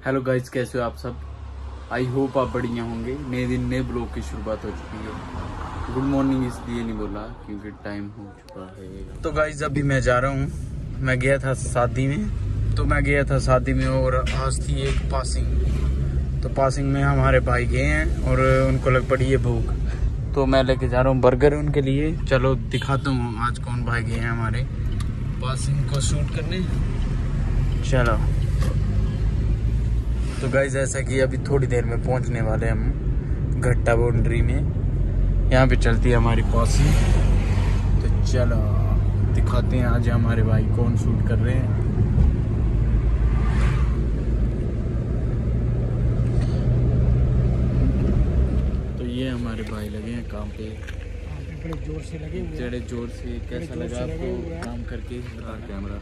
Hello guys, कैसे हो आप सब। आई होप आप बढ़िया होंगे। नए दिन नए ब्लॉग की शुरुआत हो चुकी है। गुड मॉर्निंग इसलिए नहीं बोला क्योंकि टाइम हो चुका है। तो गाइस अभी मैं जा रहा हूँ। मैं गया था शादी में, और आज थी एक पासिंग। तो पासिंग में हमारे भाई गए हैं और उनको लग पड़ी है भूख, तो मैं लेके जा रहा हूँ बर्गर उनके लिए। चलो दिखाता हूँ आज कौन भाई गए हैं हमारे पासिंग को शूट करने। चलो तो गाइस ऐसा कि अभी थोड़ी देर में पहुंचने वाले हम घट्टा बाउंड्री में। यहाँ पे चलती है हमारी पासिंग। तो चलो दिखाते हैं आज हमारे भाई कौन शूट कर रहे हैं। तो ये हमारे भाई लगे हैं काम पे, बड़े जोर से लगे हुए। बड़े जोर से। कैसा लगा आपको काम करके? कैमरा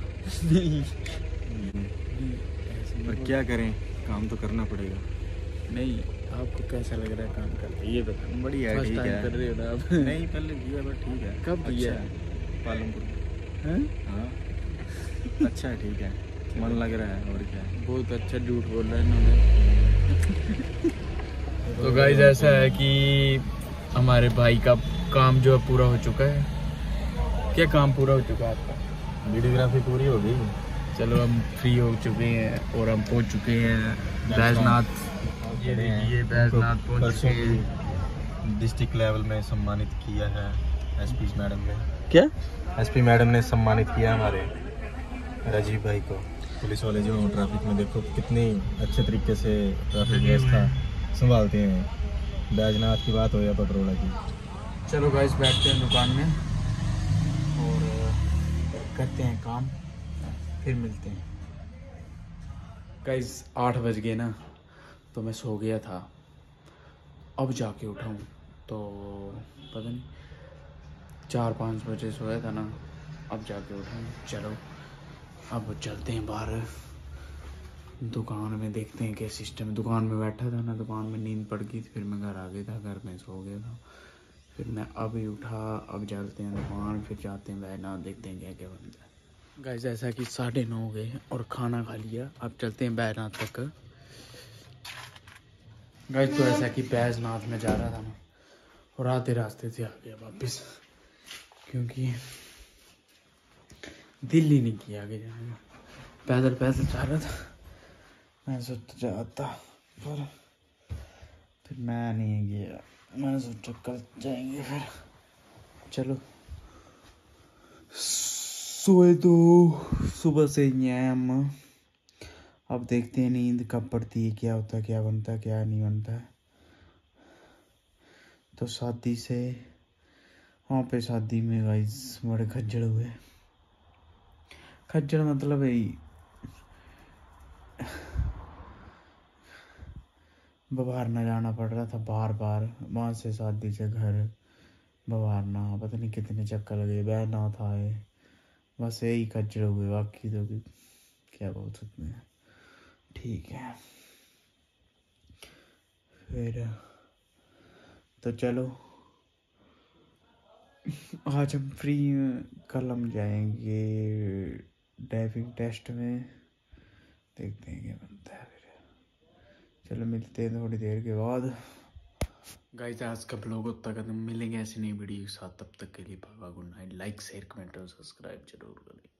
पर क्या करें, काम तो करना पड़ेगा। नहीं, आपको कैसा लग रहा है काम करके ये बताओ। बढ़िया है, फर्स्ट ठीक टाइम है। कर रहे हो ना आप? नहीं, पहले दिया बट ठीक है। कब दिया? अच्छा, पालमपुर में। हैं? हाँ अच्छा है, ठीक है, मन लग रहा है। और क्या है, बहुत अच्छा झूठ बोल रहा है इन्होंने। तो गाइस ऐसा है कि हमारे भाई का काम जो है पूरा हो चुका है। क्या काम पूरा हो चुका है आपका? वीडियोग्राफी पूरी हो गई। चलो हम फ्री हो चुके हैं और हम पहुंच चुके हैं बैजनाथ। ये देखिए बैजनाथ पहुंच चुके हैं। डिस्ट्रिक्ट लेवल में सम्मानित किया है एसपी मैडम ने। क्या? एसपी मैडम ने सम्मानित किया हमारे राजीव भाई को। पुलिस वाले जो ट्रैफिक में देखो कितनी अच्छे तरीके से ट्रैफिक व्यवस्था संभालते हैं। बैजनाथ की बात हो या पटरोड़ा की। चलो गाइस बैठते हैं दुकान में और करते हैं काम, फिर मिलते हैं। गाइस 8 बज गए ना, तो मैं सो गया था। अब जाके उठा हूँ तो पता नहीं 4-5 बजे सोया था ना, अब जाके उठा हूँ। चलो अब चलते हैं बाहर दुकान में, देखते हैं क्या सिस्टम है। दुकान में बैठा था ना, दुकान में नींद पड़ गई थी, फिर मैं घर आ गया था, घर में सो गया था। फिर मैं अभी उठा, अब चलते हैं दुकान, फिर जाते हैं बैठना, देखते हैं क्या क्या बनता है। गाइस ऐसा कि 9:30 हो गए और खाना खा लिया, अब चलते हैं बैजनाथ तक। गाइस तो ऐसा कि बैजनाथ में जा रहा था ना, और आधे रास्ते से आ गया वापस, क्योंकि दिल ही नहीं किया आगे जाने का। पैदल पैदल जा रहा था, मैं सोचा जाता, पर फिर मैं नहीं गया। मैंने सोचा कल जाएंगे फिर। चलो सोए तो सुबह से ही हैं हम। अब देखते हैं नींद कब पड़ती है, क्या होता है, क्या बनता है, क्या नहीं बनता है। तो शादी से वहाँ पे शादी में गाइस बड़े खज्जड़ हुए। खज्जड़ मतलब यही बवारना जाना पड़ रहा था बार बार, वहाँ से शादी से घर बवारना, पता नहीं कितने चक्कर लगे, बैजनाथ आए, बस यही खज्जड़ हुए। बाकी तो क्या बोल सकते हैं। ठीक है फिर, तो चलो आज हम फ्री, कल हम जाएंगे ड्राइविंग टेस्ट में, देखते हैं क्या बनता है फिर। चलो मिलते हैं थोड़ी देर के बाद। गाइस आज का ब्लॉग उतना खत्म, मिलेंगे ऐसी नई वीडियो के साथ, तब तक के लिए bye bye, good night. Like share comment और सब्सक्राइब जरूर करें।